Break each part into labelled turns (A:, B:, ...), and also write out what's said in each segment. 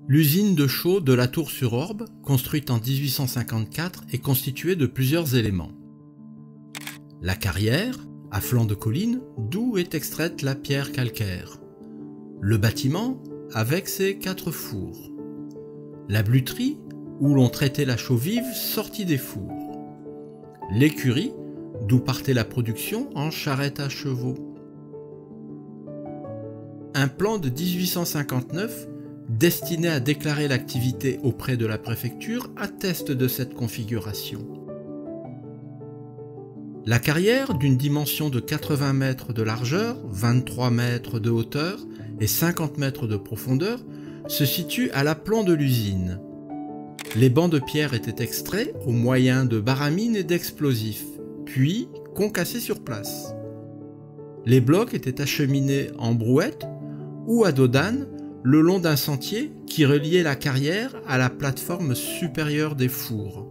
A: L'usine de chaux de la Tour-sur-Orbe, construite en 1854, est constituée de plusieurs éléments. La carrière, à flanc de colline, d'où est extraite la pierre calcaire. Le bâtiment, avec ses 4 fours. La bluterie, où l'on traitait la chaux vive sortie des fours. L'écurie, d'où partait la production en charrette à chevaux. Un plan de 1859, destiné à déclarer l'activité auprès de la préfecture, atteste de cette configuration. La carrière, d'une dimension de 80 mètres de largeur, 23 mètres de hauteur et 50 mètres de profondeur, se situe à l'aplomb de l'usine. Les bancs de pierre étaient extraits au moyen de baramines et d'explosifs, puis concassés sur place. Les blocs étaient acheminés en brouette ou à dos d'âne le long d'un sentier qui reliait la carrière à la plateforme supérieure des fours.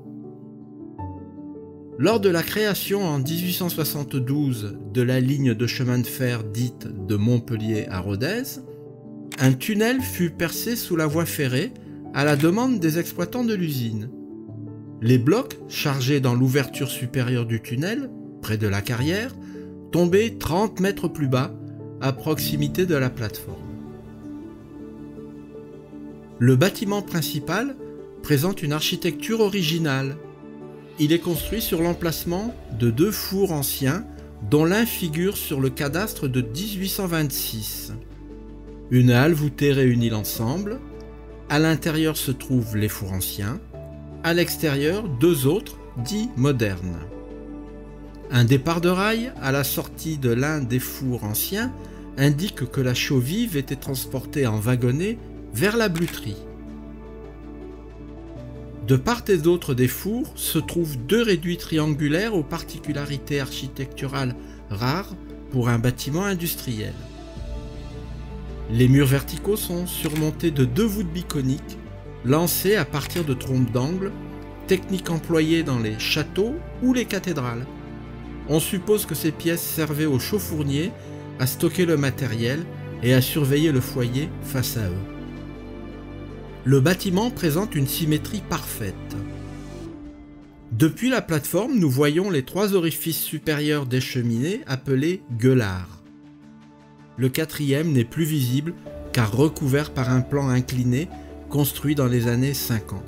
A: Lors de la création en 1872 de la ligne de chemin de fer dite de Montpellier à Rodez, un tunnel fut percé sous la voie ferrée à la demande des exploitants de l'usine. Les blocs chargés dans l'ouverture supérieure du tunnel, près de la carrière, tombaient 30 mètres plus bas, à proximité de la plateforme. Le bâtiment principal présente une architecture originale. Il est construit sur l'emplacement de 2 fours anciens, dont l'un figure sur le cadastre de 1826. Une halle voûtée réunit l'ensemble. À l'intérieur se trouvent les fours anciens. À l'extérieur, 2 autres, dits modernes. Un départ de rail à la sortie de l'un des fours anciens indique que la chaux vive était transportée en wagonnet vers la bluterie. De part et d'autre des fours se trouvent 2 réduits triangulaires aux particularités architecturales rares pour un bâtiment industriel. Les murs verticaux sont surmontés de 2 voûtes biconiques lancées à partir de trompes d'angle, technique employée dans les châteaux ou les cathédrales. On suppose que ces pièces servaient aux chauffourniers à stocker le matériel et à surveiller le foyer face à eux. Le bâtiment présente une symétrie parfaite. Depuis la plateforme, nous voyons les 3 orifices supérieurs des cheminées appelés gueulards. Le 4e n'est plus visible car recouvert par un plan incliné construit dans les années 50.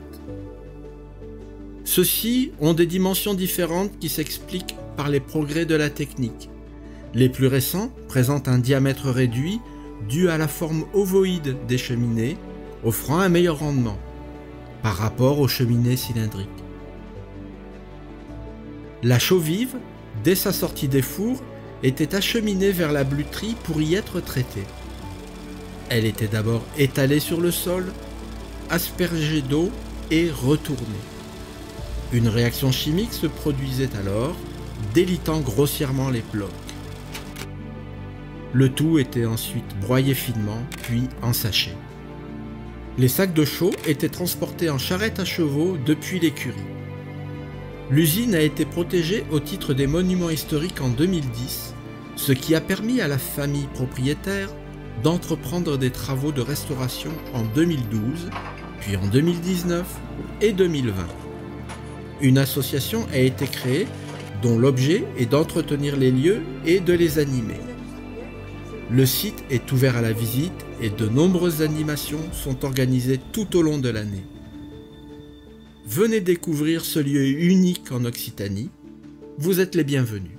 A: Ceux-ci ont des dimensions différentes qui s'expliquent par les progrès de la technique. Les plus récents présentent un diamètre réduit dû à la forme ovoïde des cheminées, offrant un meilleur rendement par rapport aux cheminées cylindriques. La chaux vive, dès sa sortie des fours, était acheminée vers la bluterie pour y être traitée. Elle était d'abord étalée sur le sol, aspergée d'eau et retournée. Une réaction chimique se produisait alors, délitant grossièrement les blocs. Le tout était ensuite broyé finement, puis ensaché. Les sacs de chaux étaient transportés en charrette à chevaux depuis l'écurie. L'usine a été protégée au titre des monuments historiques en 2010, ce qui a permis à la famille propriétaire d'entreprendre des travaux de restauration en 2012, puis en 2019 et 2020. Une association a été créée dont l'objet est d'entretenir les lieux et de les animer. Le site est ouvert à la visite et de nombreuses animations sont organisées tout au long de l'année. Venez découvrir ce lieu unique en Occitanie. Vous êtes les bienvenus.